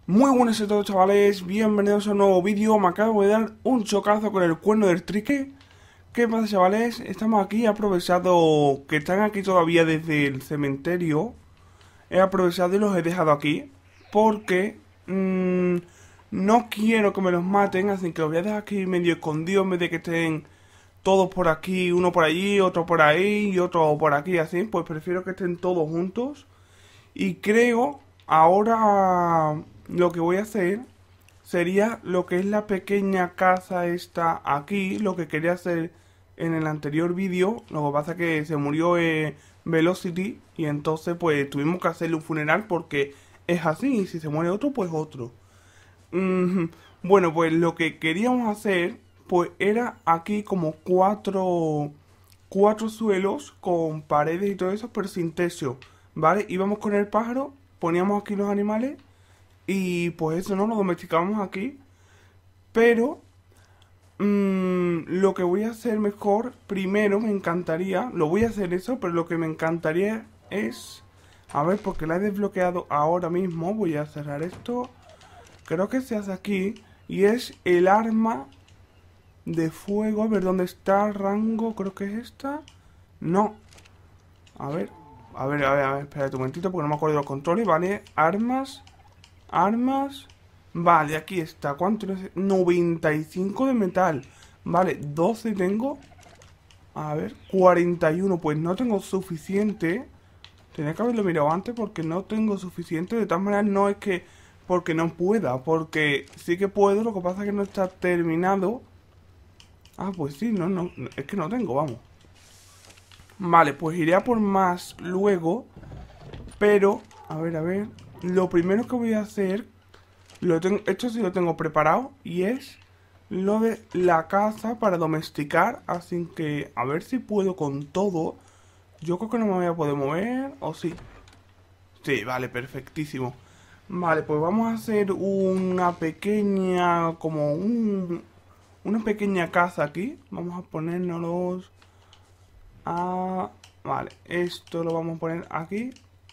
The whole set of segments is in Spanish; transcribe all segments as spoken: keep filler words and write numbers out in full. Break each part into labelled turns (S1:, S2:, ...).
S1: Muy buenas a todos, chavales, bienvenidos a un nuevo vídeo. Me acabo de dar un chocazo con el cuerno del trique. ¿Qué pasa, chavales? Estamos aquí, he aprovechado que están aquí todavía desde el cementerio. He aprovechado y los he dejado aquí porque mmm, no quiero que me los maten, así que los voy a dejar aquí medio escondidos en vez de que estén todos por aquí, uno por allí, otro por ahí y otro por aquí, así. Pues prefiero que estén todos juntos. Y creo, ahora lo que voy a hacer sería lo que es la pequeña casa esta aquí, lo que quería hacer en el anterior vídeo. Lo que pasa es que se murió eh, Velocity y entonces pues tuvimos que hacerle un funeral porque es así, y si se muere otro pues otro. Mm, bueno, pues lo que queríamos hacer pues era aquí como cuatro cuatro suelos con paredes y todo eso, pero sin techo, ¿vale? Íbamos con el pájaro, poníamos aquí los animales y pues eso, ¿no? Lo domesticamos aquí, pero mmm, lo que voy a hacer mejor, primero me encantaría, lo voy a hacer eso, pero lo que me encantaría es, a ver, porque la he desbloqueado ahora mismo, voy a cerrar esto, creo que se hace aquí, y es el arma de fuego, a ver dónde está, rango, creo que es esta, no, a ver, a ver, a ver, a ver, espérate un momentito porque no me acuerdo de los controles, ¿vale? Armas, armas, vale, aquí está, ¿cuánto es? noventa y cinco de metal, vale, doce tengo, a ver, cuarenta y uno, pues no tengo suficiente, tenía que haberlo mirado antes porque no tengo suficiente, de todas maneras no es que porque no pueda, porque sí que puedo, lo que pasa es que no está terminado. Ah, pues sí, no, no, es que no tengo, vamos. Vale, pues iré a por más luego. Pero, a ver, a ver. Lo primero que voy a hacer, lo tengo, esto sí lo tengo preparado. Y es lo de la casa para domesticar. Así que, a ver si puedo con todo. Yo creo que no me voy a poder mover. ¿O sí? Sí, vale, perfectísimo. Vale, pues vamos a hacer una pequeña, como un, una pequeña casa aquí. Vamos a ponérnoslos a... Vale, esto lo vamos a poner aquí.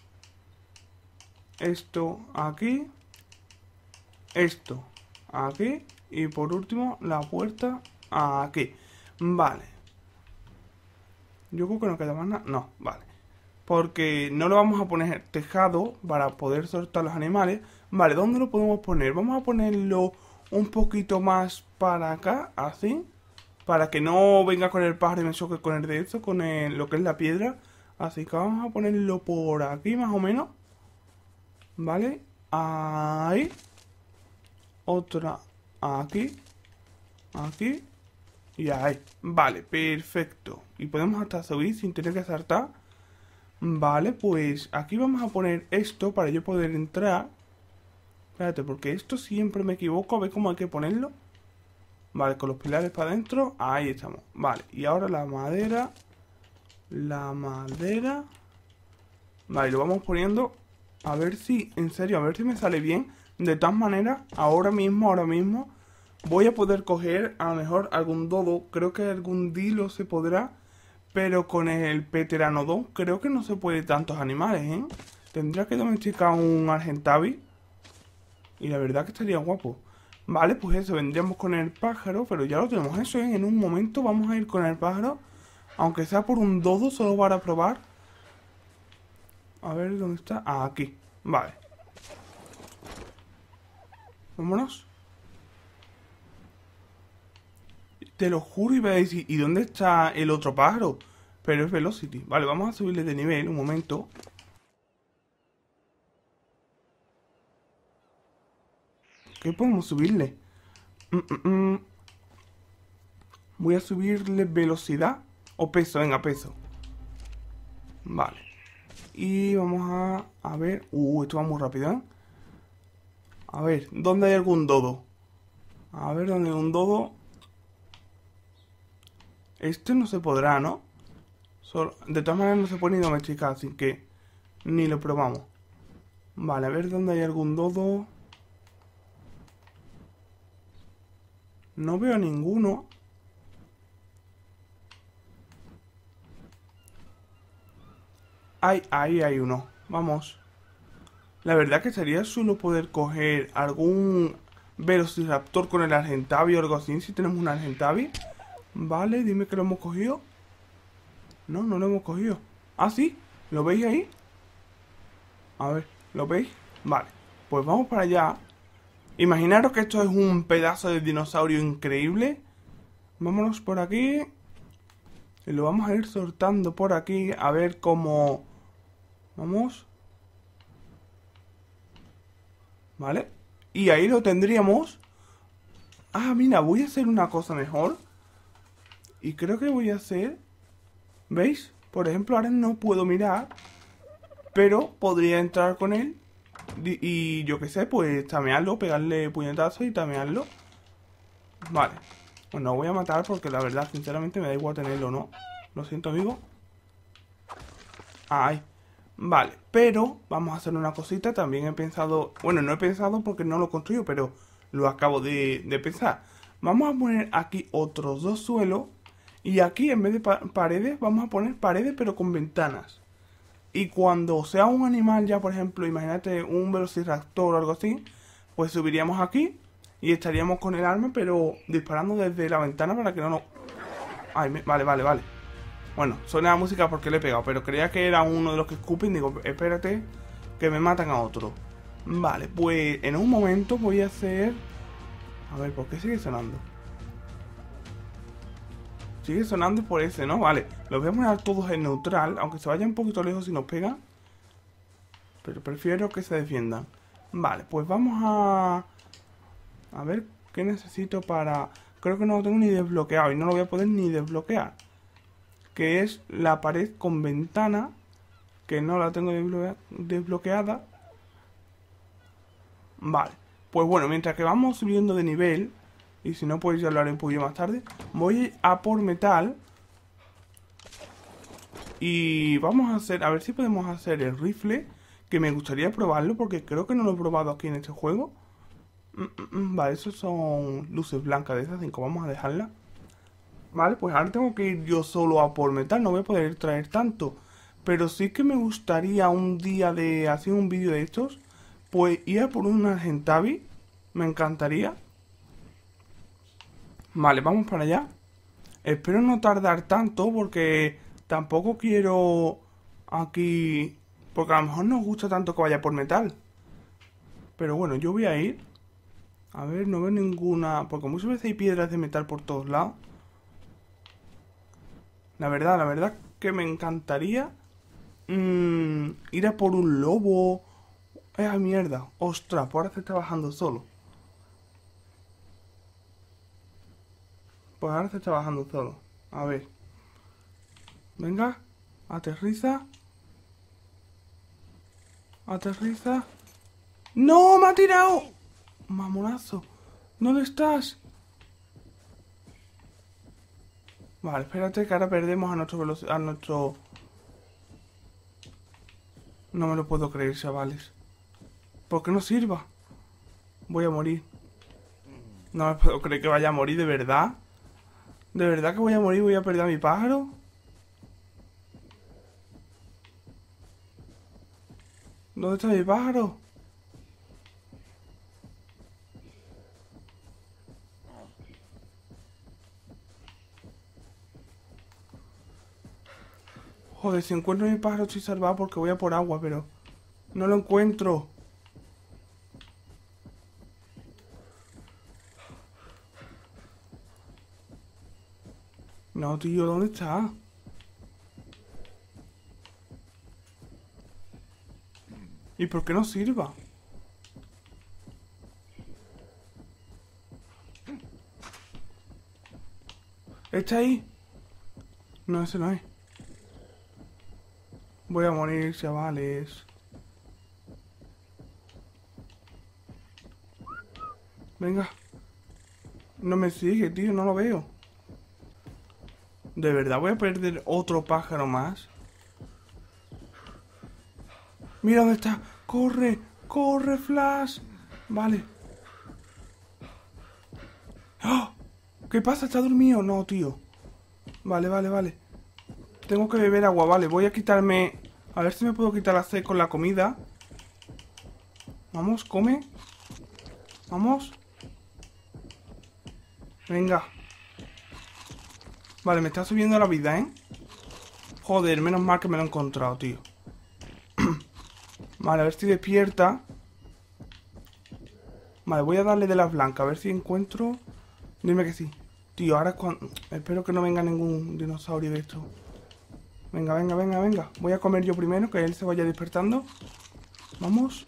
S1: Esto aquí. Esto aquí. Y por último, la puerta aquí. Vale. Yo creo que no queda más nada. No, vale. Porque no lo vamos a poner tejado para poder soltar los animales. Vale, ¿dónde lo podemos poner? Vamos a ponerlo un poquito más para acá, así. Para que no venga con el pájaro y me choque con el de eso, con el, lo que es la piedra. Así que vamos a ponerlo por aquí más o menos. ¿Vale? Ahí. Otra aquí. Aquí. Y ahí. Vale, perfecto. Y podemos hasta subir sin tener que saltar. Vale, pues aquí vamos a poner esto para yo poder entrar. Espérate, porque esto siempre me equivoco. A ver cómo hay que ponerlo. Vale, con los pilares para adentro. Ahí estamos. Vale, y ahora la madera. La madera. Vale, lo vamos poniendo. A ver si, en serio, a ver si me sale bien. De todas maneras, ahora mismo, ahora mismo voy a poder coger a lo mejor algún dodo. Creo que algún dilo se podrá. Pero con el Pteranodon creo que no se puede tantos animales, ¿eh? Tendría que domesticar un Argentavis. Y la verdad que estaría guapo. Vale, pues eso, vendríamos con el pájaro. Pero ya lo tenemos eso, ¿eh? En un momento vamos a ir con el pájaro. Aunque sea por un dodo, solo para probar. A ver, ¿dónde está? Ah, aquí. Vale. Vámonos. Te lo juro, iba a decir, ¿y dónde está el otro pájaro? Pero es Velocity. Vale, vamos a subirle de nivel un momento. ¿Qué podemos subirle? Mm, mm, mm. Voy a subirle velocidad o peso, venga, peso. Vale. Y vamos a, a ver. Uh, esto va muy rápido, ¿eh? A ver, ¿dónde hay algún dodo? A ver, ¿dónde hay un dodo? Este no se podrá, ¿no? Solo, de todas maneras no se puede ni domesticar, así que ni lo probamos. Vale, a ver dónde hay algún dodo. No veo ninguno. Ay, ahí hay uno. Vamos. La verdad que sería chulo poder coger algún Velociraptor con el Argentavi o algo así, si tenemos un Argentavi. Vale, dime que lo hemos cogido. No, no lo hemos cogido. Ah, sí, ¿lo veis ahí? A ver, ¿lo veis? Vale, pues vamos para allá. Imaginaros que esto es un pedazo de dinosaurio increíble. Vámonos por aquí. Y lo vamos a ir soltando por aquí. A ver cómo... Vamos. Vale. Y ahí lo tendríamos. Ah, mira, voy a hacer una cosa mejor. Y creo que voy a hacer... ¿Veis? Por ejemplo, ahora no puedo mirar. Pero podría entrar con él. Y yo qué sé, pues tamearlo, pegarle puñetazos y tamearlo. Vale. Pues no voy a matar porque la verdad, sinceramente, me da igual tenerlo, ¿no? Lo siento, amigo. Ay. Vale, pero vamos a hacer una cosita. También he pensado... Bueno, no he pensado porque no lo construyo, pero lo acabo de, de pensar. Vamos a poner aquí otros dos suelos. Y aquí, en vez de pa paredes, vamos a poner paredes, pero con ventanas. Y cuando sea un animal ya, por ejemplo, imagínate un velociraptor o algo así, pues subiríamos aquí y estaríamos con el arma, pero disparando desde la ventana para que no nos... Ay, me... vale, vale, vale. Bueno, suena la música porque le he pegado, pero creía que era uno de los que escupen. Digo, espérate, que me matan a otro. Vale, pues en un momento voy a hacer... A ver, ¿por qué sigue sonando? Sigue sonando por ese, ¿no? Vale, los voy a poner todos en neutral, aunque se vayan un poquito lejos si nos pegan. Pero prefiero que se defiendan. Vale, pues vamos a... A ver, ¿qué necesito para...? Creo que no lo tengo ni desbloqueado y no lo voy a poder ni desbloquear. Que es la pared con ventana, que no la tengo desbloquea desbloqueada. Vale, pues bueno, mientras que vamos subiendo de nivel... Y si no, pues ya lo haré un poquito más tarde. Voy a por metal. Y vamos a hacer... A ver si podemos hacer el rifle. Que me gustaría probarlo porque creo que no lo he probado aquí en este juego. Mm, mm, mm, vale, esos son luces blancas de esas cinco. Vamos a dejarla. Vale, pues ahora tengo que ir yo solo a por metal. No voy a poder traer tanto. Pero sí que me gustaría un día de hacer un vídeo de estos. Pues ir a por un Argentavi. Me encantaría. Vale, vamos para allá. Espero no tardar tanto porque tampoco quiero aquí... Porque a lo mejor no os gusta tanto que vaya por metal. Pero bueno, yo voy a ir. A ver, no veo ninguna... Porque muchas veces hay piedras de metal por todos lados. La verdad, la verdad que me encantaría mmm, ir a por un lobo. ¡Eh, mierda! ¡Ostras! Por ahora se está bajando solo. Pues ahora se está bajando solo. A ver. Venga. Aterriza. Aterriza. ¡No! ¡Me ha tirado! Mamonazo. ¿Dónde estás? Vale, espérate que ahora perdemos a nuestro velocidad. A nuestro... No me lo puedo creer, chavales. ¿Por qué no sirva? Voy a morir. No me puedo creer que vaya a morir, ¿de verdad? ¿De verdad que voy a morir? ¿Voy a perder a mi pájaro? ¿Dónde está mi pájaro? Joder, si encuentro mi pájaro estoy salvado porque voy a por agua, pero... No lo encuentro. No, tío, ¿dónde está? ¿Y por qué no sirva? ¿Está ahí? No, ese no es. Voy a morir, chavales. Venga. No me sigue, tío, no lo veo. ¿De verdad voy a perder otro pájaro más? Mira dónde está. ¡Corre! ¡Corre, Flash! Vale. ¡Oh! ¿Qué pasa? ¿Está dormido? No, tío. Vale, vale, vale. Tengo que beber agua, vale. Voy a quitarme... A ver si me puedo quitar la sed con la comida. Vamos, come. Vamos. Venga. Vale, me está subiendo la vida, ¿eh? Joder, menos mal que me lo he encontrado, tío. Vale, a ver si despierta. Vale, voy a darle de las blancas, a ver si encuentro. Dime que sí. Tío, ahora es cuando... Espero que no venga ningún dinosaurio de esto. Venga, venga, venga, venga. Voy a comer yo primero, que él se vaya despertando. Vamos.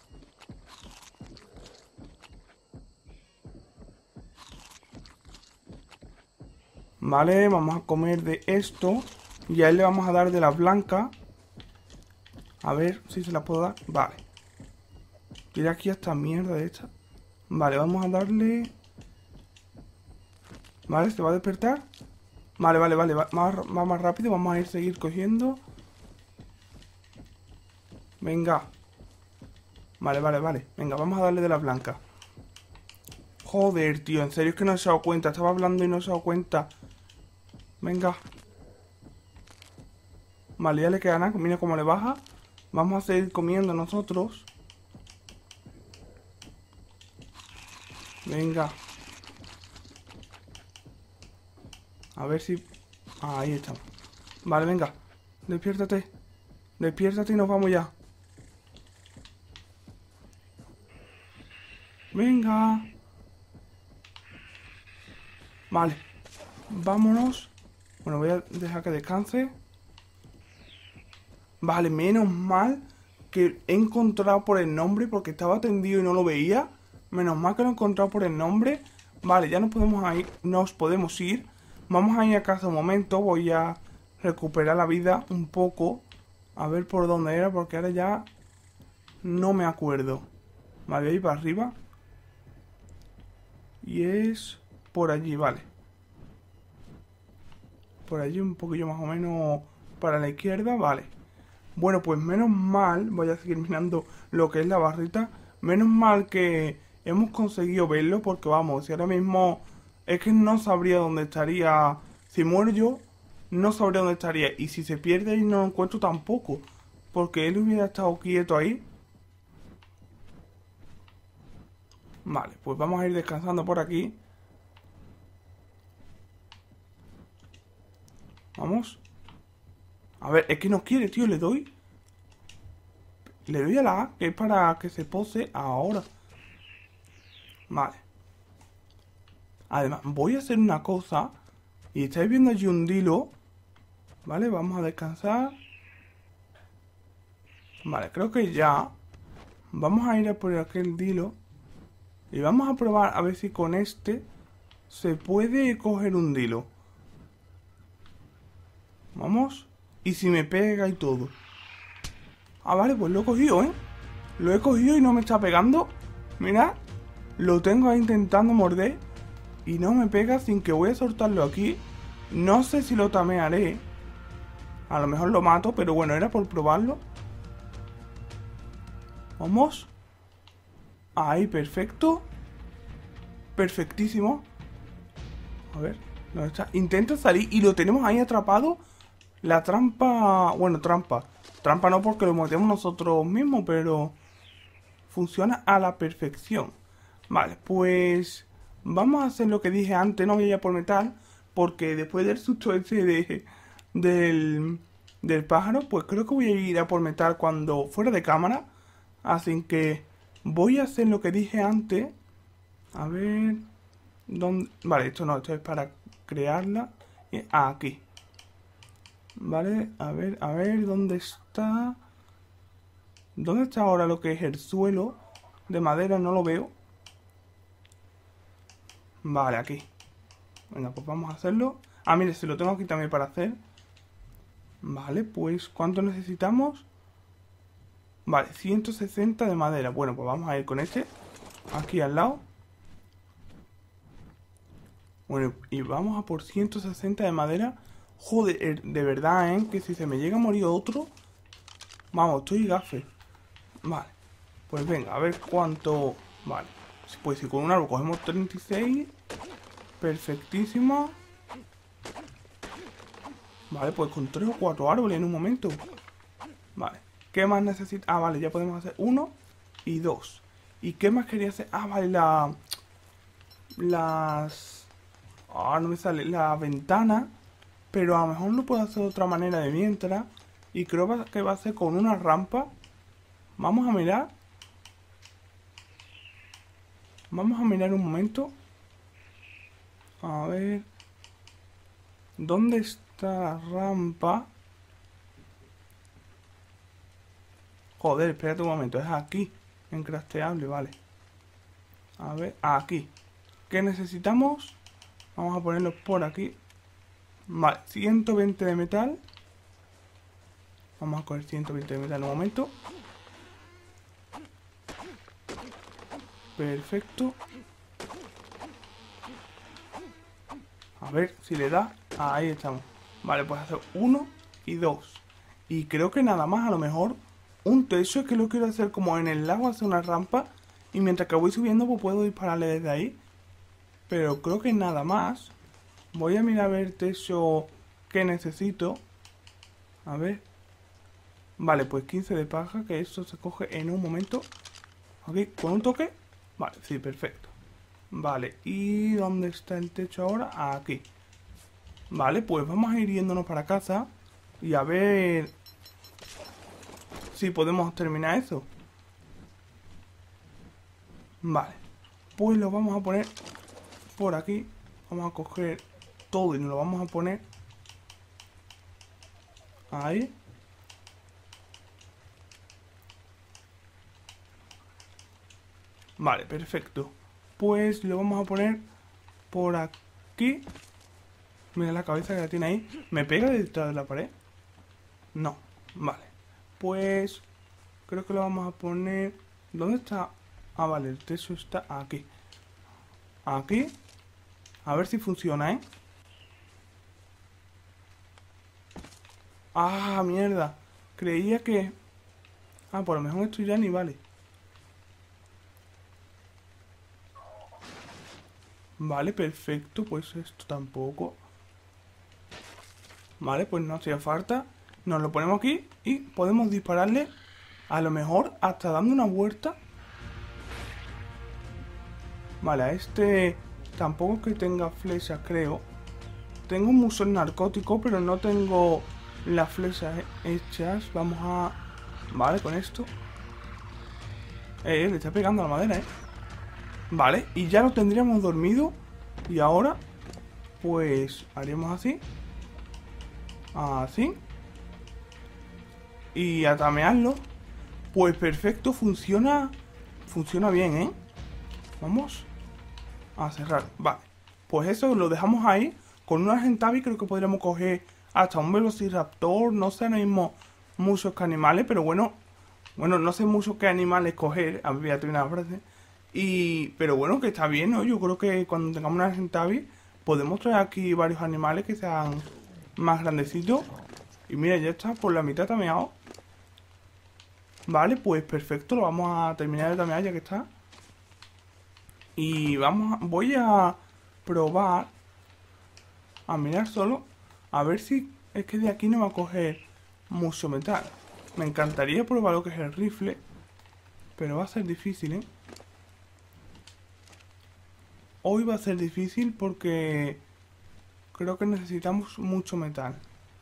S1: Vale, vamos a comer de esto. Y a él le vamos a dar de la blanca. A ver si se la puedo dar. Vale. Tira aquí esta mierda de esta. Vale, vamos a darle... Vale, ¿se va a despertar? Vale, vale, vale. Va más, va más rápido. Vamos a ir a seguir cogiendo. Venga. Vale, vale, vale. Venga, vamos a darle de la blanca. Joder, tío. En serio es que no se ha dado cuenta. Estaba hablando y no se ha dado cuenta. Venga. Vale, ya le queda nada. Mira cómo le baja. Vamos a seguir comiendo nosotros. Venga. A ver si... Ah, ahí estamos. Vale, venga. Despiértate. Despiértate y nos vamos ya. Venga. Vale. Vámonos. Bueno, voy a dejar que descanse. Vale, menos mal que he encontrado por el nombre, porque estaba tendido y no lo veía. Menos mal que lo he encontrado por el nombre. Vale, ya nos podemos ir. Nos podemos ir. Vamos a ir a casa un momento. Voy a recuperar la vida un poco. A ver por dónde era, porque ahora ya no me acuerdo. Vale, ahí para arriba. Y es por allí, vale. Por allí un poquillo más o menos para la izquierda, vale. Bueno, pues menos mal, voy a seguir mirando lo que es la barrita. Menos mal que hemos conseguido verlo, porque vamos, si ahora mismo es que no sabría dónde estaría. Si muero yo, no sabría dónde estaría. Y si se pierde y no lo encuentro tampoco, porque él hubiera estado quieto ahí. Vale, pues vamos a ir descansando por aquí. Vamos. A ver, es que no quiere, tío, le doy. Le doy a la A, que es para que se pose ahora. Vale. Además, voy a hacer una cosa. Y estáis viendo allí un dilo. Vale, vamos a descansar. Vale, creo que ya. Vamos a ir a por aquel dilo. Y vamos a probar a ver si con este se puede coger un dilo. Vamos. Y si me pega y todo. Ah, vale, pues lo he cogido, ¿eh? Lo he cogido y no me está pegando. Mirad. Lo tengo ahí intentando morder. Y no me pega, sin que voy a soltarlo aquí. No sé si lo tamearé. A lo mejor lo mato, pero bueno, era por probarlo. Vamos. Ahí, perfecto. Perfectísimo. A ver, ¿dónde está? Intenta salir y lo tenemos ahí atrapado. La trampa... Bueno, trampa. Trampa no, porque lo metemos nosotros mismos, pero funciona a la perfección. Vale, pues vamos a hacer lo que dije antes. No voy a ir a por metal, porque después del susto ese de, del, del pájaro, pues creo que voy a ir a por metal cuando fuera de cámara. Así que voy a hacer lo que dije antes. A ver... ¿Dónde? Vale, esto no, esto es para crearla. Ah, aquí. Vale, a ver, a ver, ¿dónde está? ¿Dónde está ahora lo que es el suelo de madera? No lo veo. Vale, aquí. Venga, pues vamos a hacerlo. Ah, mire, se lo tengo aquí también para hacer. Vale, pues ¿cuánto necesitamos? Vale, ciento sesenta de madera. Bueno, pues vamos a ir con este aquí al lado. Bueno, y vamos a por ciento sesenta de madera. Joder, de verdad, ¿eh? Que si se me llega a morir otro... Vamos, estoy gafe. Vale. Pues venga, a ver cuánto... Vale. Pues si con un árbol cogemos treinta y seis... Perfectísimo. Vale, pues con tres o cuatro árboles en un momento. Vale. ¿Qué más necesita? Ah, vale, ya podemos hacer uno. y dos. ¿Y qué más quería hacer? Ah, vale, la... Las... Ah, no me sale la ventana. Pero a lo mejor lo puedo hacer de otra manera de mientras. Y creo que va a ser con una rampa. Vamos a mirar. Vamos a mirar un momento. A ver. ¿Dónde está la rampa? Joder, espérate un momento. Es aquí. En crafteable, vale. A ver, aquí. ¿Qué necesitamos? Vamos a ponerlo por aquí. Vale, ciento veinte de metal. Vamos a coger ciento veinte de metal en un momento. Perfecto. A ver si le da. Ahí estamos. Vale, pues hacer uno y dos. Y creo que nada más, a lo mejor un techo. Es que lo quiero hacer como en el lago, hacer una rampa. Y mientras que voy subiendo, pues puedo dispararle desde ahí. Pero creo que nada más. Voy a mirar a ver el techo que necesito. A ver. Vale, pues quince de paja, que esto se coge en un momento. Aquí, con un toque. Vale, sí, perfecto. Vale, ¿y dónde está el techo ahora? Aquí. Vale, pues vamos a ir yéndonos para casa. Y a ver si podemos terminar eso. Vale, pues lo vamos a poner por aquí. Vamos a coger todo y nos lo vamos a poner ahí. Vale, perfecto. Pues lo vamos a poner por aquí. Mira la cabeza que la tiene ahí. ¿Me pega detrás de la pared? No, vale. Pues creo que lo vamos a poner... ¿Dónde está? Ah, vale, el techo está aquí. Aquí. A ver si funciona, ¿eh? Ah, mierda. Creía que... Ah, por lo mejor esto ya ni vale. Vale, perfecto. Pues esto tampoco. Vale, pues no hacía falta. Nos lo ponemos aquí y podemos dispararle. A lo mejor hasta dando una vuelta. Vale, a este tampoco que tenga flechas, creo. Tengo un musón narcótico, pero no tengo las flechas hechas. Vamos a... Vale, con esto. Eh, le está pegando a la madera, eh. Vale, y ya lo tendríamos dormido. Y ahora, pues, haríamos así. Así. Y a tamearlo. Pues perfecto, funciona. Funciona bien, ¿eh? Vamos a cerrar, vale. Pues eso lo dejamos ahí. Con una Argentavis creo que podríamos coger hasta un Velociraptor. No sé ahora mismo muchos que animales, pero bueno. Bueno, no sé mucho qué animales coger. A mí voy a terminar la frase. Y, pero bueno, que está bien, ¿no? Yo creo que cuando tengamos una Argentavis podemos traer aquí varios animales que sean más grandecitos. Y mira, ya está, por la mitad tameado. Vale, pues perfecto, lo vamos a terminar de tamear ya que está. Y vamos a, voy a probar a mirar solo. A ver si es que de aquí no va a coger mucho metal. Me encantaría probar lo que es el rifle, pero va a ser difícil, ¿eh? Hoy va a ser difícil porque creo que necesitamos mucho metal.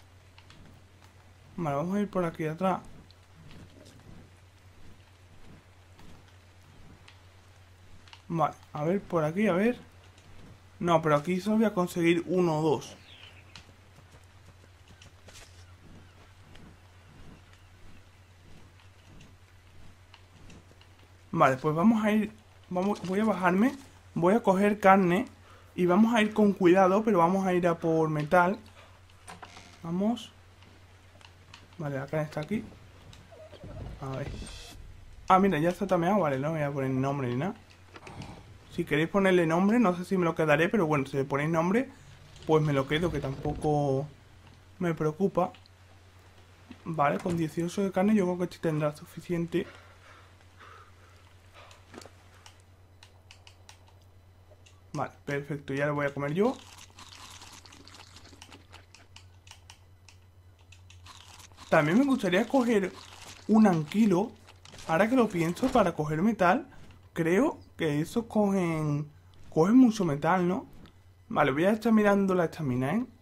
S1: Vale, vamos a ir por aquí atrás. Vale, a ver, por aquí, a ver. No, pero aquí solo voy a conseguir uno o dos. Vale, pues vamos a ir... Vamos, voy a bajarme. Voy a coger carne. Y vamos a ir con cuidado, pero vamos a ir a por metal. Vamos. Vale, la carne está aquí. A ver. Ah, mira, ya está tameado. Vale, no voy a poner nombre ni nada. Si queréis ponerle nombre, no sé si me lo quedaré, pero bueno, si le ponéis nombre, pues me lo quedo, que tampoco me preocupa. Vale, con dieciocho de carne yo creo que este tendrá suficiente. Vale, perfecto, ya lo voy a comer yo. También me gustaría coger un anquilo. ahora que lo pienso, para coger metal, creo que esos cogen, cogen mucho metal, ¿no? Vale, voy a estar mirando la estamina, ¿eh?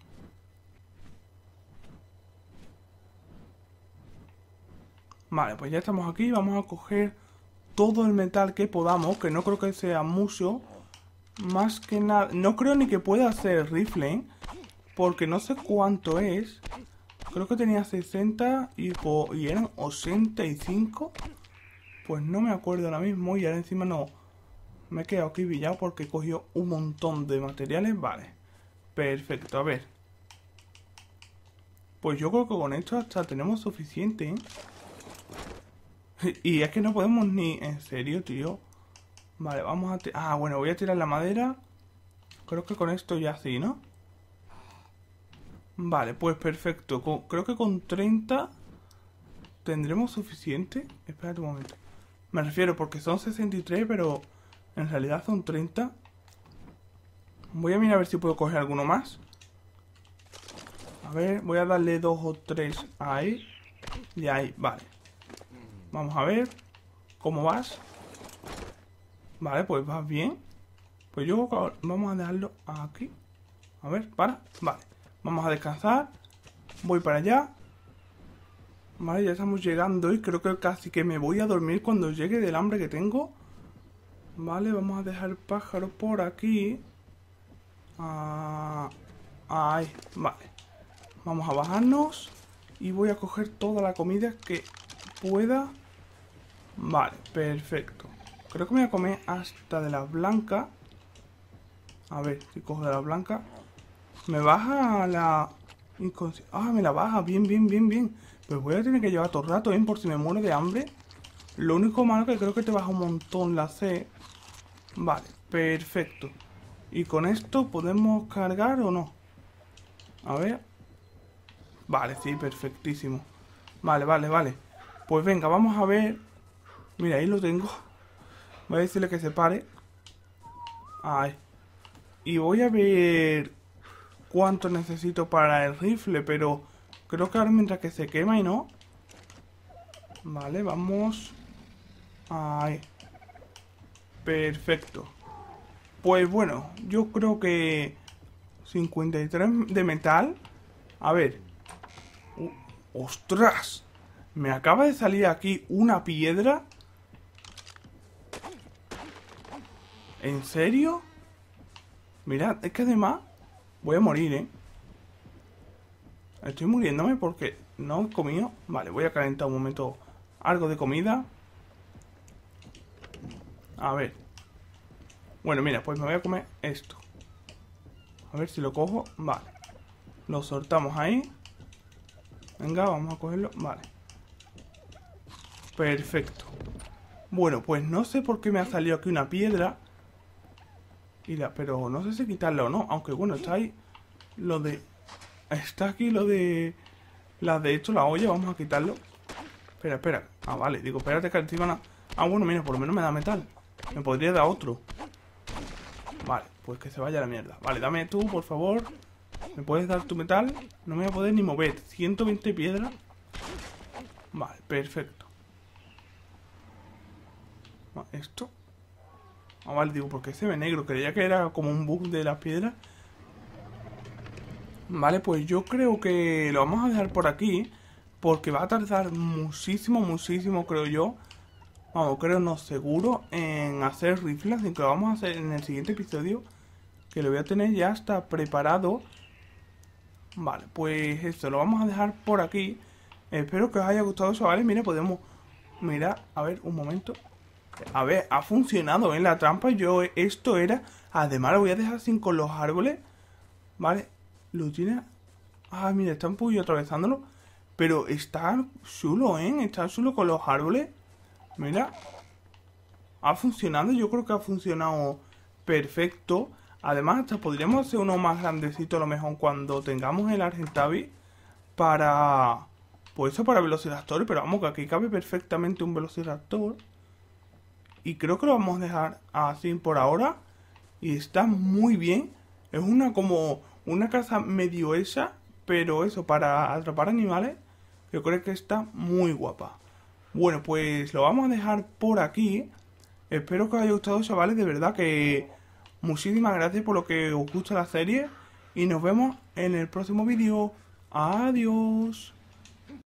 S1: Vale, pues ya estamos aquí, vamos a coger todo el metal que podamos, que no creo que sea mucho. Más que nada, no creo ni que pueda hacer rifle, ¿eh? Porque no sé cuánto es. Creo que tenía sesenta y, y eran ochenta y cinco. Pues no me acuerdo ahora mismo. Y ahora encima no. Me he quedado aquí pillado porque he cogido un montón de materiales. Vale. Perfecto, a ver. Pues yo creo que con esto hasta tenemos suficiente, ¿eh? Y es que no podemos ni... En serio, tío. Vale, vamos a... Ah, bueno, voy a tirar la madera. Creo que con esto ya sí, ¿no? Vale, pues perfecto. Con, creo que con treinta tendremos suficiente. Espérate un momento. Me refiero porque son sesenta y tres, pero en realidad son treinta. Voy a mirar a ver si puedo coger alguno más. A ver, voy a darle dos o tres ahí. Y ahí, vale. Vamos a ver cómo vas. Vale, pues vas bien. Pues yo vamos a dejarlo aquí. A ver, para, vale. Vamos a descansar. Voy para allá. Vale, ya estamos llegando y creo que casi que me voy a dormir cuando llegue del hambre que tengo. Vale, vamos a dejar el pájaro por aquí. Ah, ahí, vale. Vamos a bajarnos. Y voy a coger toda la comida que pueda. Vale, perfecto. Creo que me voy a comer hasta de la blanca. A ver, si cojo de la blanca. Me baja la... Ah, me la baja, bien, bien, bien, bien. Pues voy a tener que llevar todo el rato, ¿eh? Por si me muero de hambre. Lo único malo que creo que te baja un montón la C. Vale, perfecto. ¿Y con esto podemos cargar o no? A ver. Vale, sí, perfectísimo. Vale, vale, vale. Pues venga, vamos a ver. Mira, ahí lo tengo. Voy a decirle que se pare. Ahí. Y voy a ver cuánto necesito para el rifle, pero creo que ahora mientras que se quema y no. Vale, vamos. Ahí. Perfecto. Pues bueno, yo creo que cincuenta y tres de metal. A ver. Uh, ¡Ostras! Me acaba de salir aquí una piedra. ¿En serio? Mirad, es que además voy a morir, ¿eh? Estoy muriéndome porque no he comido. Vale, voy a calentar un momento algo de comida. A ver. Bueno, mira, pues me voy a comer esto. A ver si lo cojo. Vale. Lo soltamos ahí. Venga, vamos a cogerlo. Vale. Perfecto. Bueno, pues no sé por qué me ha salido aquí una piedra. Y la, pero no sé si quitarla o no. Aunque bueno, está ahí lo de... Está aquí lo de... La de hecho, la olla, vamos a quitarlo. Espera, espera. Ah, vale, digo, espérate que encima no... Ah, bueno, mira, por lo menos me da metal. Me podría dar otro. Vale, pues que se vaya a la mierda. Vale, dame tú, por favor. ¿Me puedes dar tu metal? No me voy a poder ni mover. ciento veinte piedras. Vale, perfecto. Esto. Ah, vale, digo, porque se ve negro. Creía que era como un bug de las piedras. Vale, pues yo creo que lo vamos a dejar por aquí. Porque va a tardar muchísimo, muchísimo, creo yo. Vamos, creo no seguro en hacer rifles. Así que lo vamos a hacer en el siguiente episodio. Que lo voy a tener ya hasta preparado. Vale, pues esto lo vamos a dejar por aquí. Espero que os haya gustado, chavales. Mira, podemos mirar, a ver, un momento. A ver, ha funcionado en la trampa. Yo, esto era... Además lo voy a dejar así con los árboles. Vale, lo tiene... Ah, mira, está un poquillo atravesándolo. Pero está chulo, ¿eh? Está chulo con los árboles. Mira. Ha funcionado, yo creo que ha funcionado perfecto. Además, hasta podríamos hacer uno más grandecito a lo mejor cuando tengamos el Argentavis. Para... Pues eso, para velociraptor. Pero vamos, que aquí cabe perfectamente un velociraptor. Y creo que lo vamos a dejar así por ahora. Y está muy bien. Es una como una casa medio esa. Pero eso, para atrapar animales. Yo creo que está muy guapa. Bueno, pues lo vamos a dejar por aquí. Espero que os haya gustado, chavales. De verdad que muchísimas gracias por lo que os gusta la serie. Y nos vemos en el próximo vídeo. Adiós.